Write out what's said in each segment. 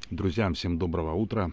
Друзьям, всем доброго утра.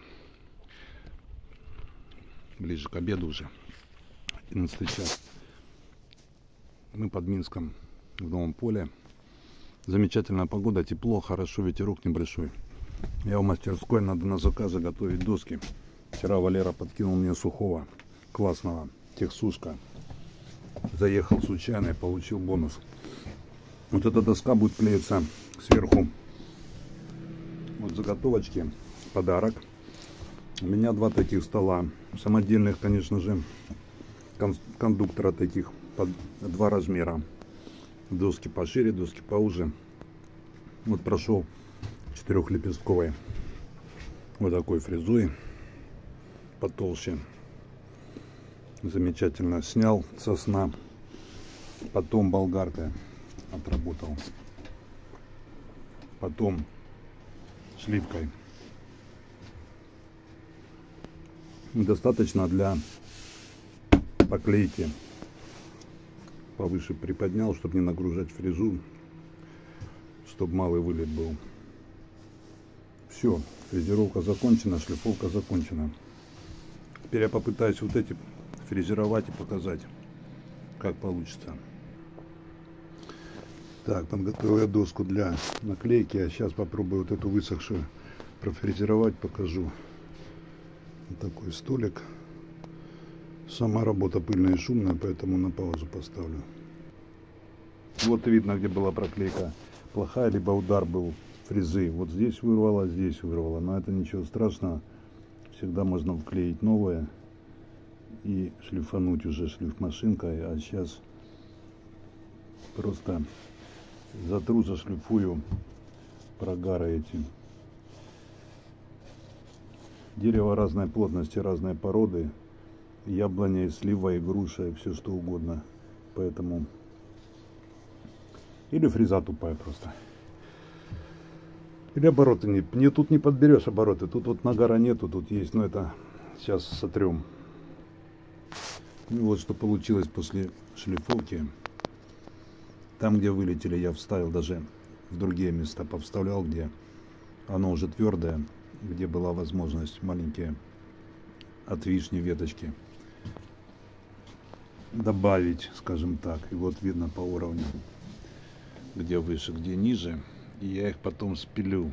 Ближе к обеду уже. 11 час. Мы под Минском в Новом Поле. Замечательная погода, тепло, хорошо, ветерок небольшой. Я в мастерской, надо на заказы готовить доски. Вчера Валера подкинул мне сухого, классного, техсушка. Заехал случайно и получил бонус. Вот эта доска будет клеиться сверху. Вот заготовочки, подарок. У меня два таких стола, самодельных, конечно же, кондуктора таких, под два размера. Доски пошире, доски поуже. Вот прошел четырехлепестковой вот такой фрезой, потолще. Замечательно снял сосна, потом болгаркой отработал, потом сливкой. Достаточно для поклейки. Повыше приподнял, чтобы не нагружать фрезу, чтобы малый вылет был. Все, фрезеровка закончена, шлифовка закончена. Теперь я попытаюсь вот эти фрезеровать и показать, как получится. Так, подготовил я доску для наклейки, а сейчас попробую вот эту высохшую профрезеровать, покажу. Вот такой столик. Сама работа пыльная и шумная, поэтому на паузу поставлю. Вот видно, где была проклейка плохая, либо удар был фрезы. Вот здесь вырвало, здесь вырвало. Но это ничего страшного. Всегда можно вклеить новое и шлифануть уже шлифмашинкой. А сейчас просто затру, зашлифую прогары эти. Дерево разной плотности, разной породы. Яблоня, слива и груша, и все что угодно. Поэтому... Или фреза тупая просто. Или обороты не тут не подберешь обороты. Тут вот нагара нету, тут есть, но это сейчас сотрем. И вот что получилось после шлифовки. Там, где вылетели, я вставил даже в другие места, повставлял, где оно уже твердое, где была возможность маленькие от вишни веточки добавить, скажем так. И вот видно по уровню, где выше, где ниже. И я их потом спилю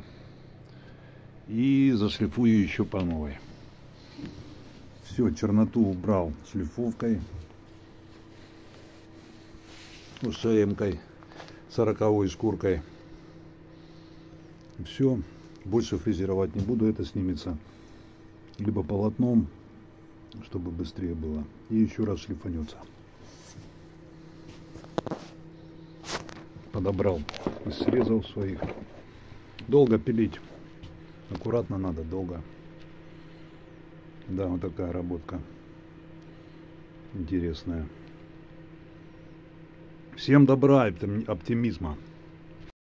и зашлифую еще по новой. Все, черноту убрал шлифовкой, УШМ-кой, 40-ой шкуркой. Все, больше фрезеровать не буду, это снимется либо полотном, чтобы быстрее было, и еще раз шлифанется. Подобрал из срезов своих. Долго пилить, аккуратно надо, долго. Да, вот такая работка интересная. Всем добра и оптимизма.